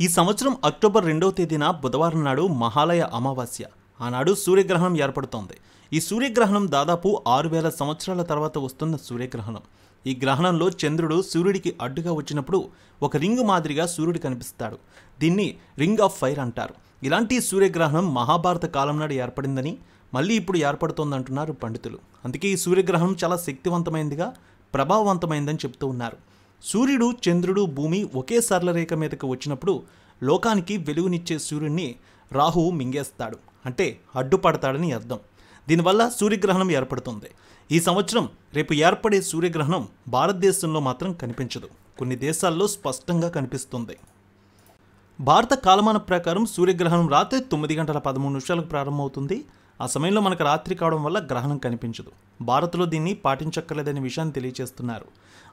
ఈ సంవత్సరం అక్టోబర్ 2వ తేదీన బుధవారం నాడు మహాలయ అమావాస్య. ఆనాడు సూర్యగ్రహణం ఏర్పడుతోంది. ఈ సూర్యగ్రహణం దాదాపు 6000 సంవత్సరాల తర్వాత వస్తున్న సూర్యగ్రహణం. ఈ గ్రహణంలో చంద్రుడు సూర్యుడికి అడ్డుగా వచ్చినప్పుడు ఒక రింగ్ మాదిరిగా సూర్యుడు కనిపిస్తాడు. దీన్ని రింగ్ ఆఫ్ ఫైర్ అంటారు. ఇలాంటి సూర్యగ్రహణం మహాభారత కాలం నాడు ఏర్పడిందని మళ్ళీ ఇప్పుడు ఏర్పడుతోందంటున్నారు పండితులు. అందుకే ఈ సూర్యగ్రహణం చాలా శక్తివంతమైనదిగా, ప్రభావవంతమైందని చెప్తూ ఉన్నారు. సూర్యుడు, చంద్రుడు, భూమి ఒకే సరళ రేఖ మీదకి వచ్చినప్పుడు లోకానికి వెలుగునిచ్చే సూర్యుడిని రాహువు మింగేస్తాడు, అంటే అడ్డుపడతాడని అర్థం. దీనివల్ల సూర్యగ్రహణం ఏర్పడుతుంది. ఈ సంవత్సరం రేపు ఏర్పడే సూర్యగ్రహణం భారతదేశంలో మాత్రం కనిపించదు. కొన్ని దేశాల్లో స్పష్టంగా కనిపిస్తుంది. భారత కాలమాన ప్రకారం సూర్యగ్రహణం రాత్రి 9:13 ప్రారంభమవుతుంది. ఆ సమయంలో మనకు రాత్రి కావడం వల్ల గ్రహణం కనిపించదు. భారత్లో దీన్ని పాటించక్కర్లేదనే విషయాన్ని తెలియజేస్తున్నారు.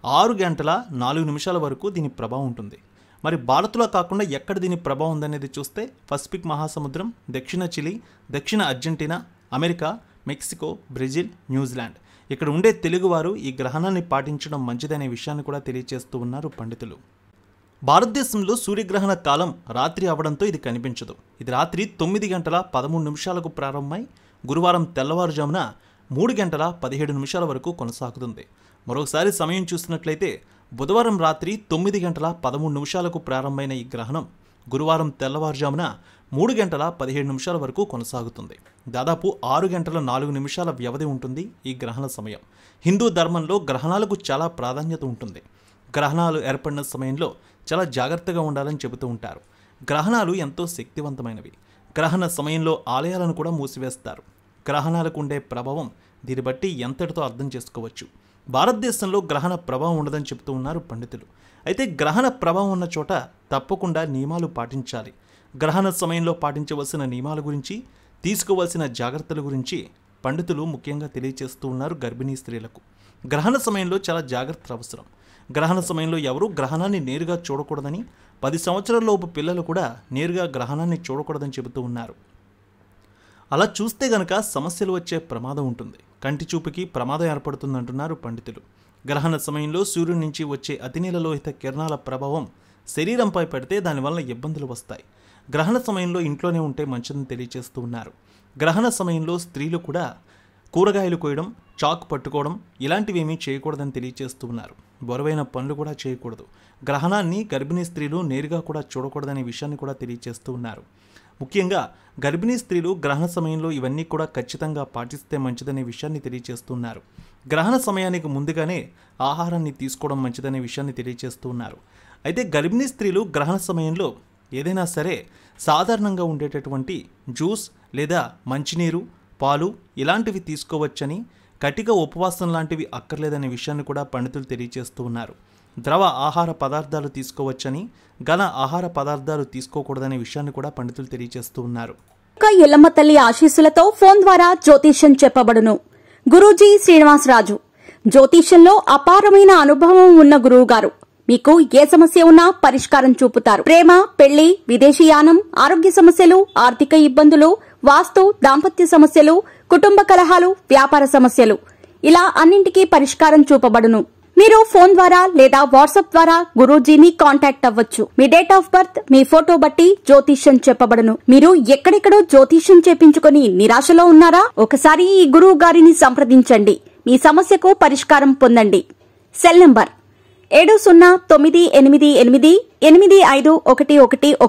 6:04 వరకు దీని ప్రభావం ఉంటుంది. మరి భారత్లో కాకుండా ఎక్కడ దీని ప్రభావం ఉందనేది చూస్తే పసిఫిక్ మహాసముద్రం, దక్షిణ చిలీ, దక్షిణ Argentina, America, Mexico, Brazil, New Zealand ఇక్కడ ఉండే తెలుగువారు ఈ గ్రహణాన్ని పాటించడం మంచిదనే విషయాన్ని కూడా తెలియజేస్తూ ఉన్నారు పండితులు. భారతదేశంలో సూర్యగ్రహణ కాలం రాత్రి అవడంతో ఇది కనిపించదు. ఇది రాత్రి 9:13 ప్రారంభమై గురువారం తెల్లవారుజామున 3:17 వరకు కొనసాగుతుంది. మరోసారి సమయం చూసినట్లయితే బుధవారం రాత్రి 9:13 ప్రారంభమైన ఈ గ్రహణం గురువారం తెల్లవారుజామున 3:17 వరకు కొనసాగుతుంది. దాదాపు 6:04 వ్యవధి ఉంటుంది ఈ గ్రహణ సమయం. హిందూ ధర్మంలో గ్రహణాలకు చాలా ప్రాధాన్యత ఉంటుంది. గ్రహణాలు ఏర్పడిన సమయంలో చాలా జాగ్రత్తగా ఉండాలని చెబుతూ ఉంటారు. గ్రహణాలు ఎంతో శక్తివంతమైనవి. గ్రహణ సమయంలో ఆలయాలను కూడా మూసివేస్తారు. గ్రహణాలకు ఉండే ప్రభావం దీన్ని బట్టి ఎంతటితో అర్థం చేసుకోవచ్చు. భారతదేశంలో గ్రహణ ప్రభావం ఉండదని చెబుతూ ఉన్నారు పండితులు. అయితే గ్రహణ ప్రభావం ఉన్న చోట తప్పకుండా నియమాలు పాటించాలి. గ్రహణ సమయంలో పాటించవలసిన నియమాల గురించి, తీసుకోవాల్సిన జాగ్రత్తల గురించి పండితులు ముఖ్యంగా తెలియజేస్తూ ఉన్నారు. గర్భిణీ స్త్రీలకు గ్రహణ సమయంలో చాలా జాగ్రత్తలు అవసరం. గ్రహణ సమయంలో ఎవరూ గ్రహణాన్ని నేరుగా చూడకూడదని, 10 సంవత్సరాలలోపు పిల్లలు కూడా నేరుగా గ్రహణాన్ని చూడకూడదని చెబుతూ ఉన్నారు. అలా చూస్తే గనక సమస్యలు వచ్చే ప్రమాదం ఉంటుంది. కంటి చూపుకి ప్రమాదం ఏర్పడుతుందంటున్నారు పండితులు. గ్రహణ సమయంలో సూర్యుడి నుంచి వచ్చే అతినీలలోహిత కిరణాల ప్రభావం శరీరంపై పడితే దానివల్ల ఇబ్బందులు వస్తాయి. గ్రహణ సమయంలో ఇంట్లోనే ఉంటే మంచిదని తెలియజేస్తూ ఉన్నారు. గ్రహణ సమయంలో స్త్రీలు కూడా కూరగాయలు కోయడం, చాకు పట్టుకోవడం ఇలాంటివి ఏమీ చేయకూడదని తెలియజేస్తూ ఉన్నారు. బరువైన పనులు కూడా చేయకూడదు. గ్రహణాన్ని గర్భిణీ స్త్రీలు నేరుగా కూడా చూడకూడదనే విషయాన్ని కూడా తెలియజేస్తూ ఉన్నారు. ముఖ్యంగా గర్భిణీ స్త్రీలు గ్రహణ సమయంలో ఇవన్నీ కూడా ఖచ్చితంగా పాటిస్తే మంచిదనే విషయాన్ని తెలియజేస్తున్నారు. గ్రహణ సమయానికి ముందుగానే ఆహారాన్ని తీసుకోవడం మంచిదనే విషయాన్ని తెలియజేస్తూ ఉన్నారు. అయితే గర్భిణీ స్త్రీలు గ్రహణ సమయంలో ఏదైనా సరే సాధారణంగా ఉండేటటువంటి జ్యూస్ లేదా మంచినీరు, పాలు ఇలాంటివి తీసుకోవచ్చని, కటిక ఉపవాసం లాంటివి అక్కర్లేదనే విషయాన్ని కూడా పండితులు తెలియజేస్తూ ఉన్నారు. ద్రవ ఆహార పదార్థాలు తీసుకోవచ్చని, ఘన ఆహార పదార్థాలు తీసుకోకూడదనే విషయాన్ని కూడా పండితులు తెలియజేస్తూ ఉన్నారు. ఎల్లమ్మ తల్లి ఆశీస్సులతో ఫోన్ ద్వారా జ్యోతిష్యం చెప్పబడును. గురూజీ శ్రీనివాసరాజు జ్యోతిష్యంలో అపారమైన అనుభవం ఉన్న గురువు గారు మీకు ఏ సమస్య ఉన్నా పరిష్కారం చూపుతారు. ప్రేమ, పెళ్లి, విదేశీయానం, ఆరోగ్య సమస్యలు, ఆర్థిక ఇబ్బందులు, వాస్తు, దాంపత్య సమస్యలు, కుటుంబ కలహాలు, వ్యాపార సమస్యలు ఇలా అన్నింటికీ పరిష్కారం చూపబడును. మీరు ఫోన్ ద్వారా లేదా వాట్సాప్ ద్వారా గురూజీని కాంటాక్ట్ అవ్వచ్చు. మీ డేట్ ఆఫ్ బర్త్, మీ ఫోటో బట్టి జ్యోతిష్యం చెప్పబడును. మీరు ఎక్కడెక్కడో జ్యోతిష్యం చేపించుకొని నిరాశలో ఉన్నారా? ఒకసారి ఈ గురువు గారిని సంప్రదించండి. మీ సమస్యకు పరిష్కారం పొందండి. Cell number 7098885511